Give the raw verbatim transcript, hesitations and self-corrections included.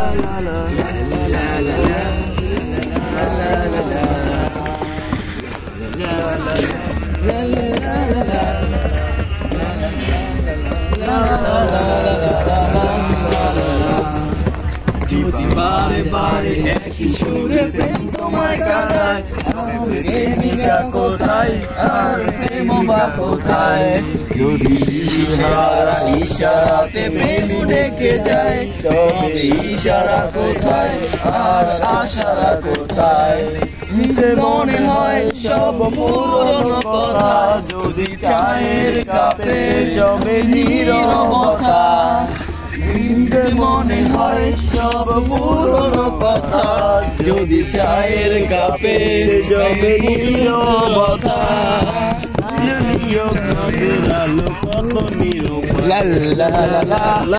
যদি বারে বারে একই সুরে প্রেম তোমায় কাঁদায়, প্রেমিকা কোথায় আর প্রেম বা কোথায়? যদি ইশারা ইশারাতে প্রেম ডেকে যায়, তবে ইশারা কোথায় আর আশারা কোথায়? মনে হয় সব পুরনো কথা, যদি চায়ের কাপে জমে নীরবতা। মনে হয় সব পুরনো কথা, যদি চায়ের কাপে জমে নীরবতা। আলো কত নীরবতা।